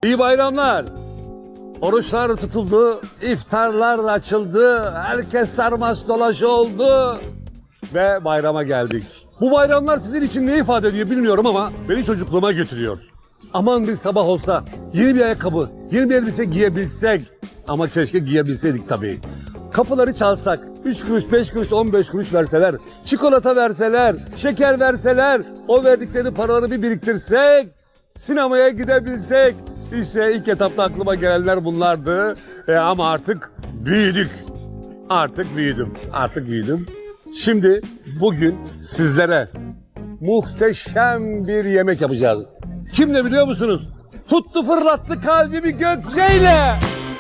İyi bayramlar. Oruçlar tutuldu, iftarlar açıldı, herkes sarmaş dolaş oldu ve bayrama geldik. Bu bayramlar sizin için ne ifade ediyor bilmiyorum ama beni çocukluğuma götürüyor. Aman bir sabah olsa yeni bir ayakkabı, yeni bir elbise giyebilsek. Ama keşke giyebilseydik tabii. Kapıları çalsak, 3 kuruş, 5 kuruş, 15 kuruş verseler, çikolata verseler, şeker verseler, o verdikleri paraları bir biriktirsek, sinemaya gidebilsek. İşte ilk etapta aklıma gelenler bunlardı. Ama artık büyüdük. Artık büyüdüm. Şimdi bugün sizlere muhteşem bir yemek yapacağız. Kimle biliyor musunuz? Tuttu fırlattı kalbimi Gökçe'yle.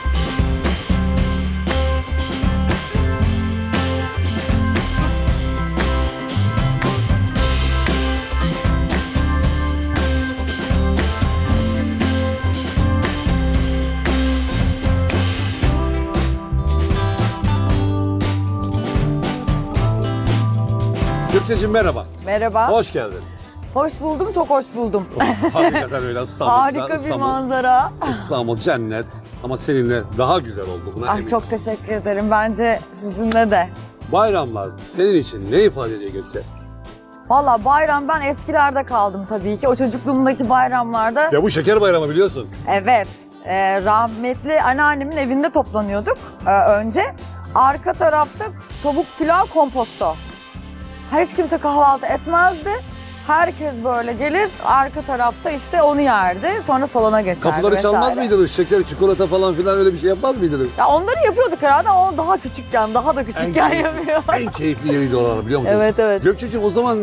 Gökçe'cim merhaba. Merhaba. Hoş geldin. Hoş buldum, çok hoş buldum. Hakikaten öyle İstanbul. Harika bir manzara. İstanbul cennet ama seninle daha güzel oldu buna eminim. Çok teşekkür ederim. Bence sizinle de. Bayramlar senin için ne ifade ediyor Gökçe? Valla bayram ben eskilerde kaldım tabii ki. O çocukluğumdaki bayramlarda. Ya bu şeker bayramı biliyorsun. Evet. Rahmetli anneannemin evinde toplanıyorduk önce. Arka tarafta tavuk pilav komposto. Hiç kimse kahvaltı etmezdi. Herkes böyle gelir, arka tarafta işte onu yerdi. Sonra salona geçerdi Kapıları vesaire. çalmaz mıydınız? Şeker, çikolata falan filan öyle bir şey yapmaz mıydınız? Ya onları yapıyorduk herhalde ama o daha küçükken, daha da küçükken yapıyor. En keyifli yeriydi oralar biliyor musun? Evet, evet. Gökçe'cim o zaman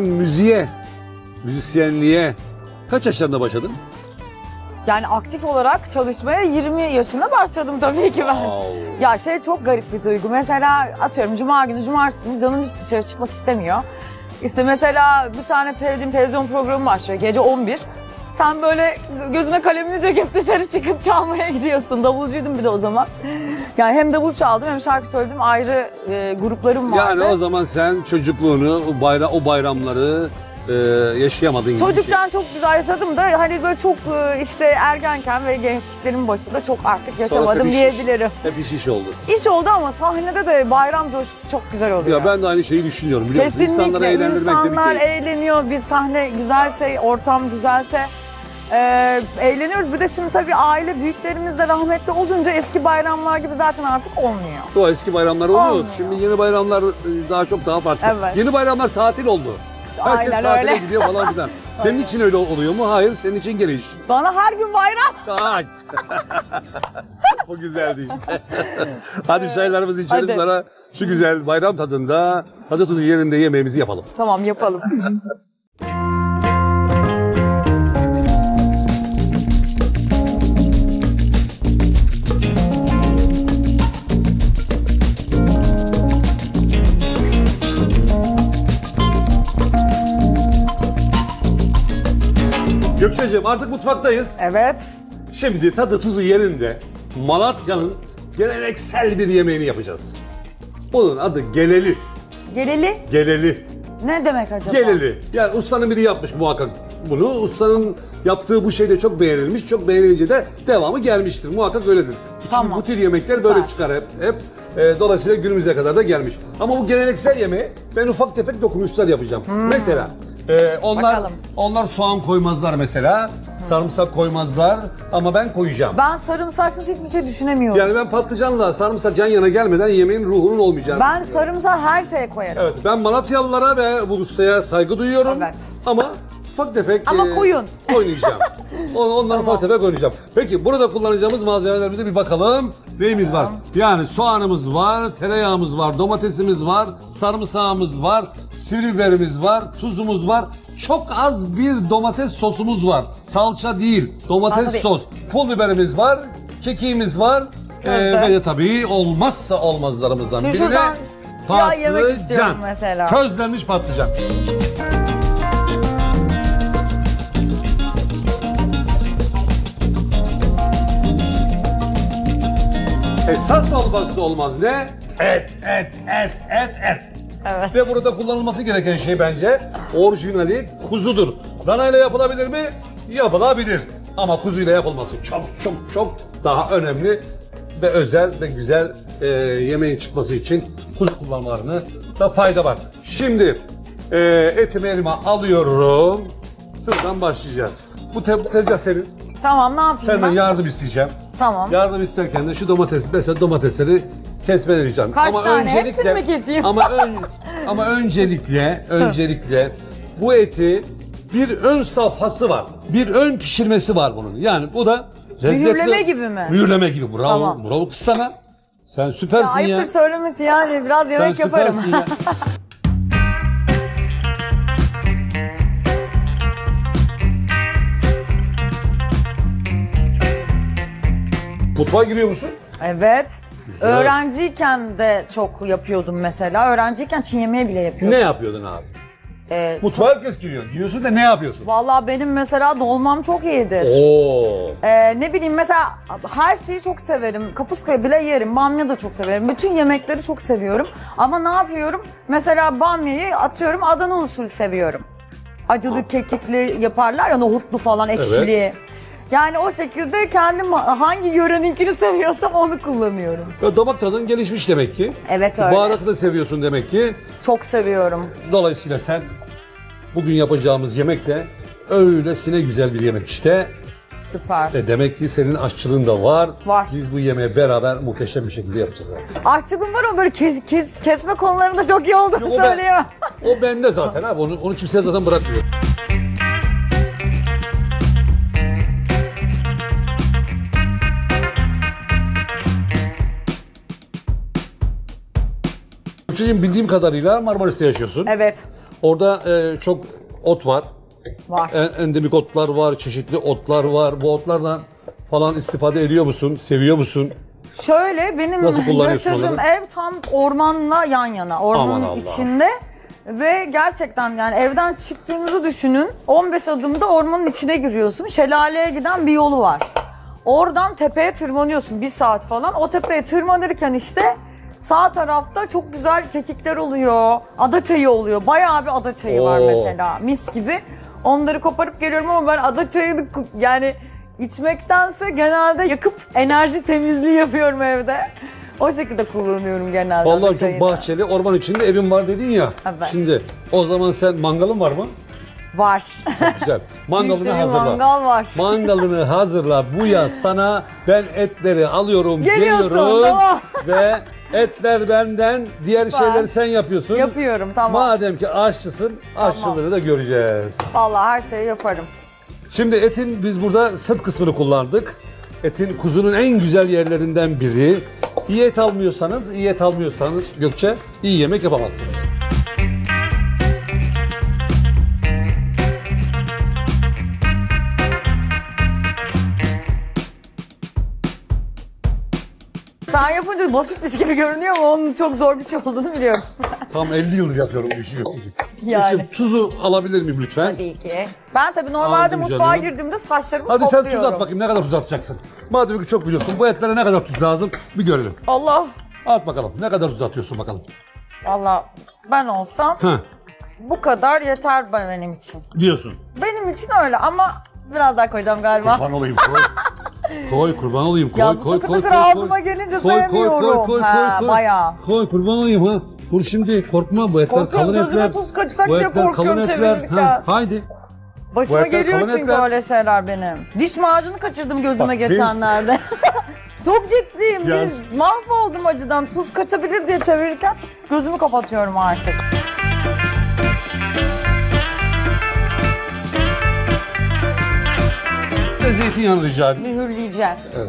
müzisyenliğe kaç yaşlarında başladın? Yani aktif olarak çalışmaya 20 yaşında başladım tabii ki ben. Ya çok garip bir duygu. Mesela atıyorum cuma günü, cumartesi günü canım hiç dışarı çıkmak istemiyor. İşte mesela bir tane televizyon programı başlıyor gece 11. Sen böyle gözüne kalemini çekip dışarı çıkıp çalmaya gidiyorsun. Davulcuydum bir de o zaman. Yani hem davul çaldım hem şarkı söyledim, ayrı gruplarım vardı. Yani o zaman sen çocukluğunu, o bayramları yaşayamadın gibi Çocukken çok güzel yaşadım da hani böyle çok işte ergenken ve gençliklerimin başında çok artık yaşamadım diyebilirim. Hep iş oldu. İş oldu ama sahnede de bayram coşkusu çok güzel oluyor. Ya ben de aynı şeyi düşünüyorum biliyor musun? Kesinlikle. İnsanları eğlendirmek de bir İnsanlar keyif. eğleniyor, bir sahne güzelse, ortam güzelse eğleniyoruz. Bir de şimdi tabii aile büyüklerimiz de rahmetli olunca eski bayramlar gibi zaten artık olmuyor. O eski bayramlar oluyor. Şimdi yeni bayramlar daha farklı. Evet. Yeni bayramlar tatil oldu. Herkes Aynen tatile öyle. gidiyor falan filan. Senin için öyle oluyor mu? Hayır, senin için gene iş. Bana her gün bayram. Saat. Bu güzeldi işte. Hadi çaylarımızı içelim, Hadi. sana şu güzel bayram tadında, tadı tuzu yerinde yemeğimizi yapalım. Tamam, yapalım. Gökçe'cim artık mutfaktayız. Evet. Şimdi tadı tuzu yerinde Malatya'nın geleneksel bir yemeğini yapacağız. Onun adı geleli. Geleli Geleli. ne demek acaba? Geleli. Yani ustanın biri yapmış muhakkak bunu. Ustanın yaptığı bu şey de çok beğenilmiş. Çok beğenilince de devamı gelmiştir. Muhakkak öyledir. Çünkü Tamam. bu tür yemekler Süper. böyle çıkar hep. Dolayısıyla günümüze kadar da gelmiş. Ama bu geleneksel yemeğe ben ufak tefek dokunuşlar yapacağım. Mesela Bakalım. onlar soğan koymazlar mesela. Sarımsak koymazlar ama ben koyacağım. Ben sarımsaksız hiçbir şey düşünemiyorum. Yani ben patlıcanla sarımsak yan yana gelmeden yemeğin ruhunun olmayacağını Ben düşünüyorum. sarımsağı her şeye koyarım. Evet, ben Malatyalılara ve bu ustaya saygı duyuyorum. Evet. Ama ufak tefek Ama koyun. oynayacağım. Onları ufak tefek oynayacağım. Peki burada kullanacağımız malzemelerimize bir bakalım. Neyimiz var? Yani soğanımız var, tereyağımız var, domatesimiz var, sarımsağımız var, sivri biberimiz var, tuzumuz var. Çok az bir domates sosumuz var. Salça değil, domates Tabii. sos. Pul biberimiz var, kekiğimiz var. Ve de tabii olmazsa olmazlarımızdan Şimdi biri de şuradan yağ yemek istiyorum mesela. Közlenmiş patlıcan. Esas olmazsa olmaz ne? Et. Evet. Ve burada kullanılması gereken şey bence orijinali kuzudur. Danayla yapılabilir mi? Yapılabilir. Ama kuzuyla yapılması çok çok çok daha önemli ve özel ve güzel yemeğin çıkması için kuzu kullanmalarına da fayda var. Şimdi etimi elime alıyorum. Şuradan başlayacağız. Bu tezgah senin. Tamam, ne yapayım Senden ben? yardım isteyeceğim. Tamam. Yardım isterken de şu domatesleri kesmeni ricam. Kaç tane? Hepsini mi keseyim? Ama öncelikle bu eti bir ön safhası var. Bir ön pişirmesi var bunun. Yani bu da lezzetli. Mühürleme gibi mi? Mühürleme gibi. Bravo. Tamam. Bravo kız sana. Sen süpersin ya. Ayıptır söylemesi yani. Biraz yemek Sen yaparım. süpersin ya. Mutfağa giriyor musun? Evet. Öğrenciyken de çok yapıyordum mesela. Öğrenciyken Çin yemeği bile yapıyordum. Ne yapıyordun abi? Ee, Mutfağa herkes giriyor. Giriyorsun da ne yapıyorsun? Vallahi benim mesela dolmam çok iyidir. Oo. Ne bileyim mesela her şeyi çok severim. Kapuskayı bile yerim. Bamya da çok severim. Bütün yemekleri çok seviyorum. Ama ne yapıyorum? Mesela bamyayı atıyorum Adana usulü seviyorum. Acılı, kekikli yaparlar ya, nohutlu falan, ekşili. Evet. Yani o şekilde kendim hangi yöreninkini seviyorsam onu kullanıyorum. Ya damak tadın gelişmiş demek ki. Evet, öyle. Baharatı da seviyorsun demek ki. Çok seviyorum. Dolayısıyla sen bugün yapacağımız yemek de öylesine güzel bir yemek işte. Süper. Demek ki senin aşçılığın da var. Var. Biz bu yemeği beraber muhteşem bir şekilde yapacağız abi. Aşçılığım var ama böyle kesme konularında çok iyi olduğunu O ben- söylüyor. O bende zaten abi. Onu kimseye zaten bırakmıyor. Burçacığım, bildiğim kadarıyla Marmaris'te yaşıyorsun. Evet. Orada çok ot var. Var. Endemik otlar var, çeşitli otlar var. Bu otlardan falan istifade ediyor musun? Seviyor musun? Şöyle benim Nasıl kullanıyorsun yaşadığım onları? ev tam ormanla yan yana. Ormanın Aman Allah. içinde. Ve gerçekten yani evden çıktığınızı düşünün. 15 adımda ormanın içine giriyorsun. Şelaleye giden bir yolu var. Oradan tepeye tırmanıyorsun 1 saat falan. O tepeye tırmanırken işte sağ tarafta çok güzel kekikler oluyor. Ada çayı oluyor. Bayağı bir ada çayı var Oo. mesela. Mis gibi. Onları koparıp geliyorum ama ben ada çayını yani içmektense genelde yakıp enerji temizliği yapıyorum evde. O şekilde kullanıyorum genelde. Vallahi ada çok çayını. bahçeli, orman içinde evin var dedin ya. Evet. Şimdi o zaman sen mangalın var mı? Var. Güzel. Mangalını Büyükçe bir hazırla. mangal var. Mangalını hazırla. Bu yaz sana ben etleri alıyorum, Geliyorsun, geliyorum tamam. ve etler benden, diğer Süper. şeyleri sen yapıyorsun. Yapıyorum, tamam. Madem ki aşçısın, aşçılığını da göreceğiz. Vallahi her şeyi yaparım. Şimdi etin biz burada sırt kısmını kullandık. Etin kuzunun en güzel yerlerinden biri. İyi et almıyorsanız Gökçe iyi yemek yapamazsınız. Sen yapınca basitmiş gibi görünüyor ama onun çok zor bir şey olduğunu biliyorum. Tam 50 yıldır yapıyorum bu işi. Yani. Şimdi tuzu alabilir miyim lütfen? Tabii ki. Ben tabii normalde Aldım mutfağa canım. girdiğimde saçlarımı Hadi sen topluyorum. tuz at bakayım, ne kadar tuz atacaksın? Madem ki çok biliyorsun, bu etlere ne kadar tuz lazım bir görelim. Allah. At bakalım, ne kadar tuz atıyorsun bakalım. Allah, ben olsam Heh, bu kadar yeter benim için. diyorsun. Benim için öyle ama biraz daha koyacağım galiba. Kurban olayım, koy. Koy, kurban olayım, koy, Ya bu koy, takır koy, takır koy, ağzıma koy. gelince Koy, sevmiyorum. koy, Ha, koy. bayağı. Koy, kurban olayım ha. Dur şimdi, korkma, bu etler Korkuyorum, kalın gözüme etler. tuz kaçacak Bu diye etler korkuyorum kalın etler. çevirirken. Ha, haydi. Başıma Bu etler geliyor kalın çünkü etler. öyle şeyler benim. Diş macunu kaçırdım gözüme Bak, geçenlerde. Çok ciddiyim. Ya- Biz mahvoldum acıdan. Tuz kaçabilir diye çevirirken gözümü kapatıyorum artık. Zeytinyağını rica edeyim. Mühürleyeceğiz. Evet.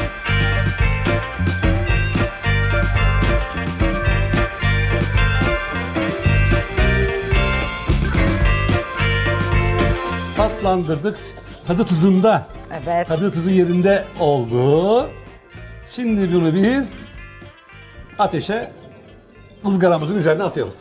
Tatlandırdık. Tadı tuzunda. Evet. Tadı tuzu yerinde oldu. Şimdi bunu biz ateşe ızgaramızın üzerine atıyoruz.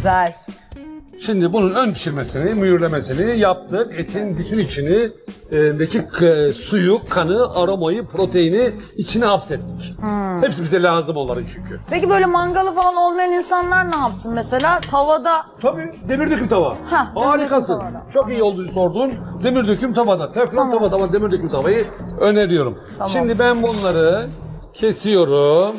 Güzel. Şimdi bunun ön pişirmesini, mühürlemesini yaptık. Etin bütün içini, suyu, kanı, aromayı, proteini içine hapsettik. Hepsi bize lazım onların çünkü. Peki böyle mangalı falan olmayan insanlar ne yapsın mesela? Tavada... Tabii demir döküm tava. Harikasın. Demir döküm Çok iyi oldu sordun. Demir döküm tavada. Teflon tavada ama demir döküm tavayı öneriyorum. Tamam. Şimdi ben bunları kesiyorum.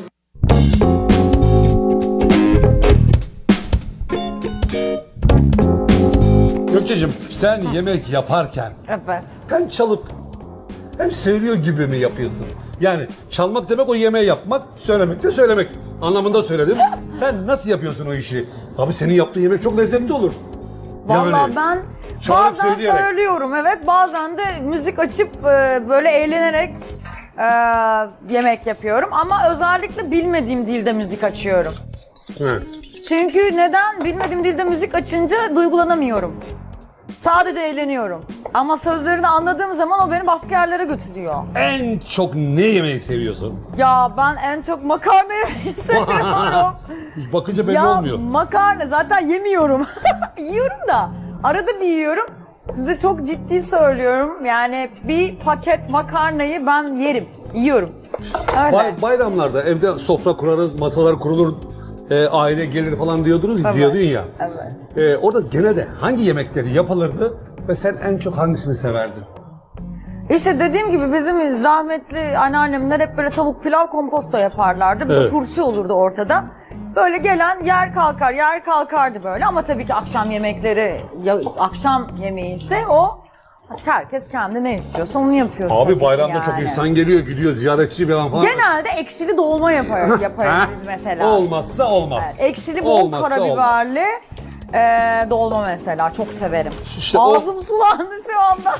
Gökçe'cim sen yemek yaparken Evet. hem çalıp hem söylüyor gibi mi yapıyorsun? Yani çalmak demek o yemeği yapmak, söylemek de söylemek anlamında söyledim. Sen nasıl yapıyorsun o işi? Abi senin yaptığın yemek çok lezzetli olur. Vallahi Yani, ben çağırıp bazen söyleyerek. Söylüyorum evet, bazen de müzik açıp böyle eğlenerek yemek yapıyorum. Ama özellikle bilmediğim dilde müzik açıyorum. He. Çünkü neden? Bilmediğim dilde müzik açınca duygulanamıyorum. Sadece eğleniyorum. Ama sözlerini anladığım zaman o beni başka yerlere götürüyor. En çok ne yemeği seviyorsun? Ya ben en çok makarna yemeyi seviyorum. Bakınca belli Ya olmuyor. makarna zaten yemiyorum. Yiyorum da arada bir yiyorum. Size çok ciddi söylüyorum. Yani bir paket makarnayı ben yerim. Yiyorum. Öyle. Bayramlarda evde sofra kurarız, masalar kurulur, aile gelir falan diyordun ya. Evet. Orada genelde hangi yemekleri yapılırdı ve sen en çok hangisini severdin? İşte dediğim gibi bizim rahmetli anneannemler hep böyle tavuk pilav komposto yaparlardı. Bir de Evet. turşu olurdu ortada. Böyle gelen yer kalkardı böyle. Ama tabii ki akşam yemekleri, akşam yemeği ise o herkes kendi ne istiyorsa onu yapıyor. Abi bayramda çok insan geliyor, gidiyor, ziyaretçi falan. Genelde ekşili dolma yaparız biz mesela. Olmazsa olmaz. Evet, ekşili bol Olmazsa karabiberli dolma mesela çok severim. İşte Ağzım sulandı şu anda.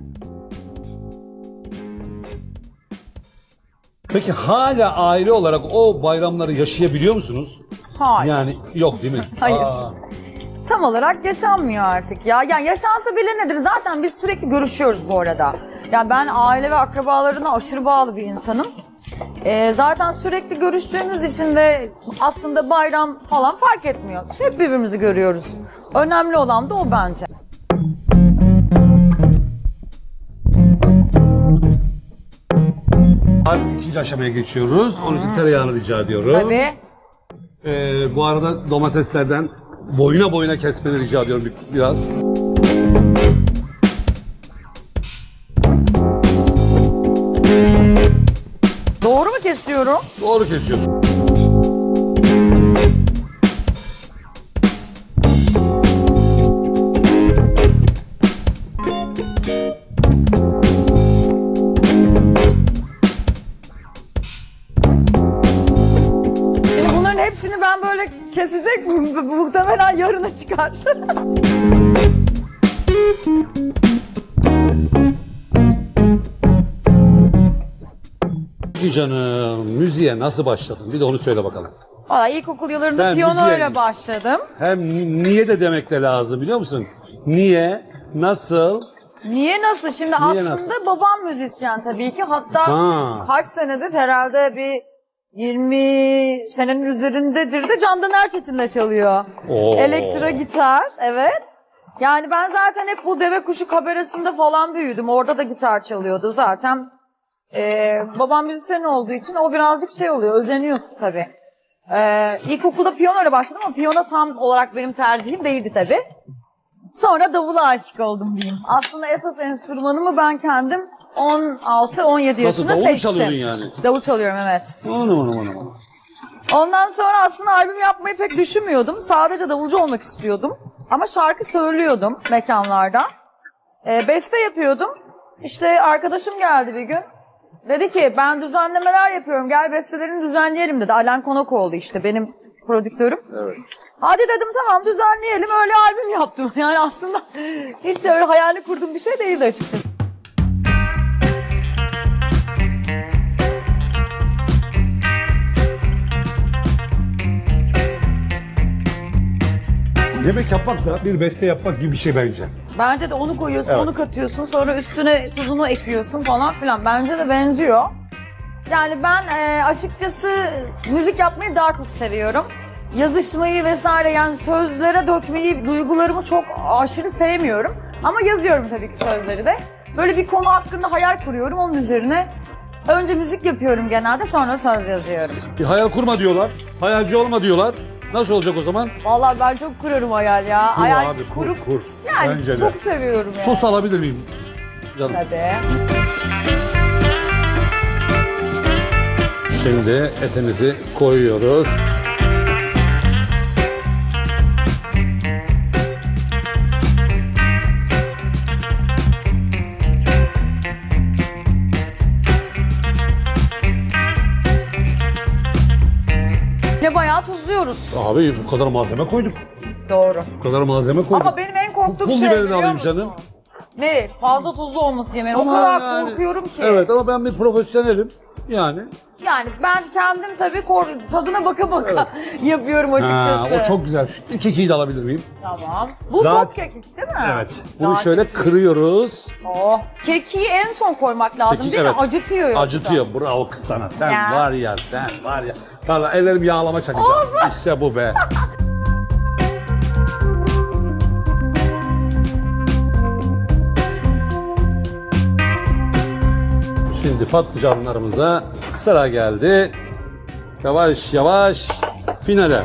Peki hala aile olarak o bayramları yaşayabiliyor musunuz? Hayır. Yani yok değil mi? Hayır. Tam olarak yaşanmıyor artık ya. Yani yaşansa bile nedir? Zaten biz sürekli görüşüyoruz bu arada. Yani ben aile ve akrabalarına aşırı bağlı bir insanım. Zaten sürekli görüştüğümüz için de aslında bayram falan fark etmiyor. Hep birbirimizi görüyoruz. Önemli olan da o bence. İkinci aşamaya geçiyoruz. Onun için tereyağını rica ediyorum. Tabii. Bu arada domateslerden boyuna boyuna kesmeni rica ediyorum biraz. Doğru mu kesiyorum? Doğru kesiyorsun. Şimdi bunların hepsini ben böyle kesecek miyim? Muhtemelen yarına çıkar. Peki canım, müziğe nasıl başladın? Bir de onu söyle bakalım. Valla ilkokul yıllarında Sen piyanoyla müziğe- başladım. Hem niye de demek de lazım biliyor musun? Niye, nasıl? Niye nasıl? Şimdi Niye aslında babam müzisyen tabii ki. Hatta Ha. kaç senedir herhalde bir 20 senenin üzerindedir de Candan Erçetin'le çalıyor. Oo. Elektro gitar, evet. Yani ben zaten hep bu Deve Kuşu kabaresinde falan büyüdüm. Orada da gitar çalıyordu zaten. Babam müzisyen olduğu için o birazcık şey oluyor, özeniyorsun tabii. İlkokulda piyanoyla başladım ama piyano tam olarak benim tercihim değildi tabii. Sonra davula aşık oldum diyeyim. Aslında esas enstrümanımı ben kendim 16-17 yaşında davul seçtim. çalıyordun yani? Davul çalıyorum, evet. Anam. Ondan sonra aslında albüm yapmayı pek düşünmüyordum. Sadece davulcu olmak istiyordum. Ama şarkı söylüyordum mekanlarda. Beste yapıyordum. İşte arkadaşım geldi bir gün. Dedi ki ben düzenlemeler yapıyorum, gel bestelerini düzenleyelim dedi. Alan Konakoğlu işte benim prodüktörüm. Evet. Hadi dedim tamam düzenleyelim, öyle albüm yaptım. Yani aslında hiç öyle hayali kurduğum bir şey değildi açıkçası. Yemek yapmak da bir beste yapmak gibi bir şey bence. Bence de onu koyuyorsun, Evet. onu katıyorsun, sonra üstüne tuzunu ekliyorsun falan filan. Bence de benziyor. Yani ben açıkçası müzik yapmayı daha çok seviyorum. yazışmayı vesaire yani sözlere dökmeyi, duygularımı çok aşırı sevmiyorum. Ama yazıyorum tabii ki sözleri de. Böyle bir konu hakkında hayal kuruyorum, onun üzerine önce müzik yapıyorum genelde, sonra söz yazıyorum. Bir hayal kurma diyorlar. Hayalci olma diyorlar. Nasıl olacak o zaman? Vallahi ben çok kuruyorum hayal ya. Kur Hayal abi, kurup kur. yani Bence de. çok seviyorum yani. Sos alabilir miyim? Canım. Tabii. Şimdi etimizi koyuyoruz. Ne bayağı tuzluyoruz. Abi bu kadar malzeme koyduk. Doğru. Bu kadar malzeme koyduk. Ama benim en korktuğum Pul şey biberini biliyor alayım musun? canım. Ne? Fazla tuzlu olması yemeğin. O Ama kadar yani- korkuyorum ki. Evet ama ben bir profesyonelim. Yani. Yani ben kendim tabii tadına baka baka yapıyorum açıkçası. Ha, o çok güzel. İlk kekiği de alabilir miyim? Tamam. Bu Zaten- top kekik değil mi? Evet. Bunu Daha şöyle kekik. kırıyoruz. Oh. Kekiği en son koymak lazım Kekik, değil evet. mi? Acıtıyor yoksa. Acıtıyor. Bravo kız sana. Sen Ya. var ya, sen var ya. Valla ellerim yağlama çakacağım. İşte bu be. Şimdi patlıcanlarımıza sıra geldi. Yavaş yavaş finale.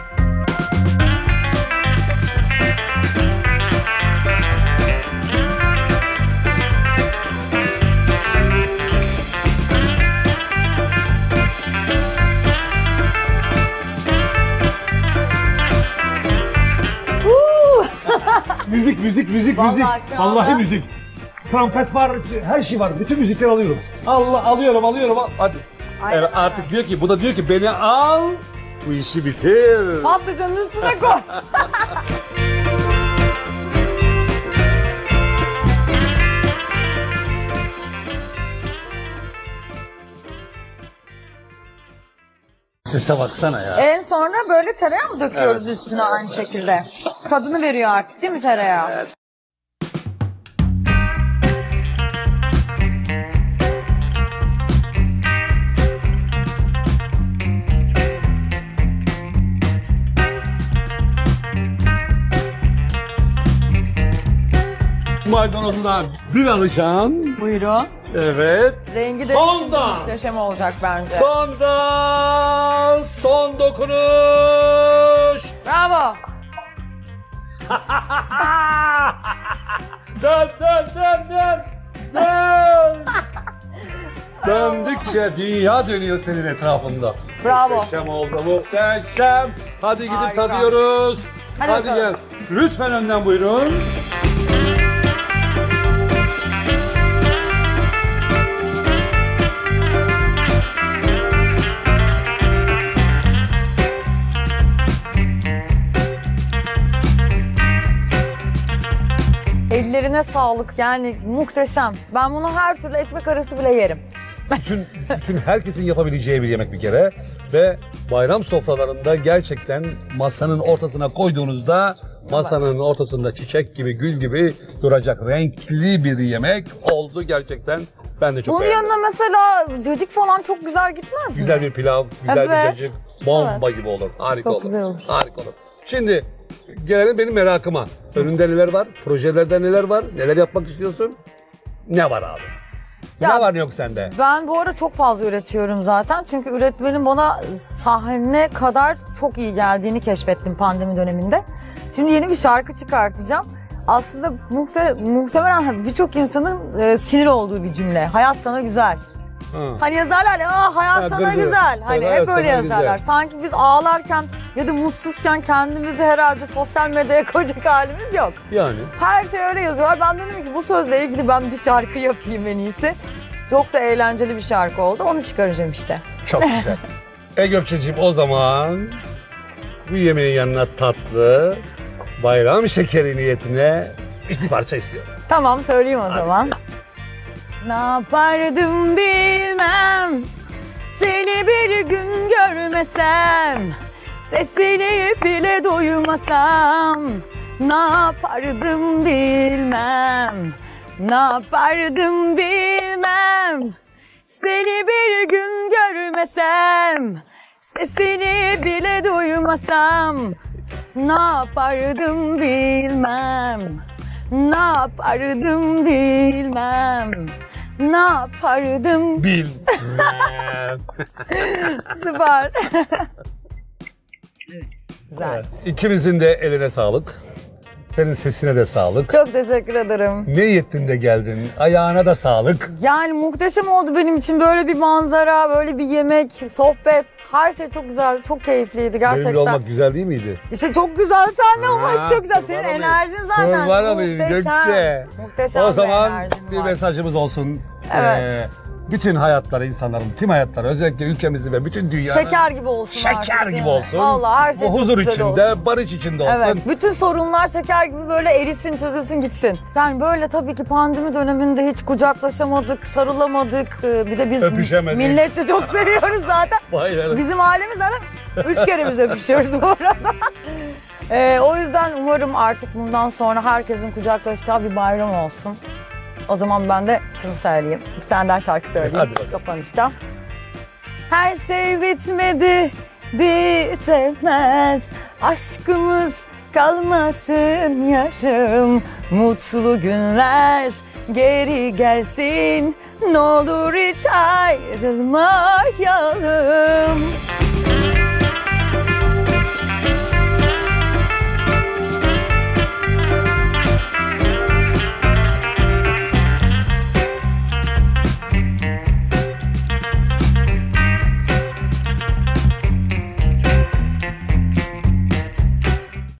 Müzik. Vallahi şu anda- Vallahi müzik. Trompet var, her şey var. Bütün müzikleri alıyorum. Alıyorum. Hadi. Aynen. Evet, artık diyor ki, bu da diyor ki beni al, bu işi bitir. Patlıcanın üstüne koy. Sese baksana ya. En sonra böyle tereyağı mı döküyoruz üstüne aynı şekilde? Tadını veriyor artık değil mi tereyağı? Evet. Maydanozuna bir alacağım. Buyurun. Evet. Rengi de Sonda. muhteşem olacak bence. Son dokunuş. Bravo. Dön. Döndükçe dünya dönüyor senin etrafında. Bravo. Muhteşem oldu, muhteşem. Hadi gidip Harika. tadıyoruz. Hadi Hadi bakalım. gel. Lütfen önden buyurun. Ellerine sağlık yani muhteşem. Ben bunu her türlü ekmek arası bile yerim. Bütün herkesin yapabileceği bir yemek bir kere. Ve bayram sofralarında gerçekten masanın ortasına koyduğunuzda masanın ortasında çiçek gibi, gül gibi duracak renkli bir yemek oldu gerçekten. Ben de çok Bunun beğendim. yanına mesela cacık falan çok güzel gitmez mi? Güzel bir pilav, güzel Evet. bir cacık, bomba gibi olur. Harika Çok olur. güzel olur. Harika olur. Şimdi gelelim benim merakıma. Önünde neler var? Projelerde neler var? Neler yapmak istiyorsun? Ne var abi? Ya- ne var ne yok sende? Ben bu ara çok fazla üretiyorum zaten. Çünkü üretmenin bana sahne kadar çok iyi geldiğini keşfettim pandemi döneminde. Şimdi yeni bir şarkı çıkartacağım. Aslında muhtemelen birçok insanın sinir olduğu bir cümle. Hayat sana güzel. Ha. Hani yazarlar ya hayat Ha, sana gırgır. güzel. Hani Evet, hep öyle sana yazarlar. güzel. Sanki biz ağlarken ya da mutsuzken kendimizi herhalde sosyal medyaya koyacak halimiz yok. Yani. Her şey öyle yazıyorlar. Ben dedim ki bu sözle ilgili ben bir şarkı yapayım en iyisi. Çok da eğlenceli bir şarkı oldu. Onu çıkaracağım işte. Çok güzel. Gökçeciğim o zaman bu yemeğin yanına tatlı, bayram şekeri niyetine iki parça istiyorum. Tamam söyleyeyim o zaman. Ne yapardım bilmem, seni bir gün görmesem, sesini bile duymasam. Ne yapardım bilmem, ne yapardım bilmem, seni bir gün görmesem, Sesini bile duymasam ne yapardım bilmem. Ne yapardım bilmem. Ne yapardım Bilmem. Süper. Güzel. İkimizin de eline sağlık. Senin sesine de sağlık. Çok teşekkür ederim. Ne yettin de geldin. Ayağına da sağlık. Yani muhteşem oldu benim için. Böyle bir manzara, böyle bir yemek, sohbet. Her şey çok güzel, çok keyifliydi gerçekten. Benimle olmak güzel değil miydi? İşte çok güzel, senle olmak çok güzel. kurban Senin olayım. enerjin zaten Kurban olayım muhteşem. Gökçe. Muhteşem O zaman enerjin bir var. mesajımız olsun. Evet. Bütün hayatları, insanların tüm hayatları, özellikle ülkemizin ve bütün dünyanın Şeker gibi olsun artık, şeker değil gibi mi? olsun. Vallahi her şey Bu çok huzur güzel içinde, olsun. barış içinde olsun. Evet, bütün sorunlar şeker gibi böyle erisin, çözülsün, gitsin. Yani böyle tabii ki pandemi döneminde hiç kucaklaşamadık, sarılamadık. Bir de biz Öpüşemedik. milletçe çok seviyoruz zaten. Bayılırım. Bizim ailemiz zaten 3 kere biz öpüşüyoruz bu arada. O yüzden umarım artık bundan sonra herkesin kucaklaşacağı bir bayram olsun. O zaman ben de şunu söyleyeyim. Bir senden şarkı söyleyeyim. Hadi bakalım. Kapanışta. Her şey bitmedi, bitemez. Aşkımız kalmasın yarım. Mutlu günler geri gelsin. Ne olur hiç ayrılmayalım.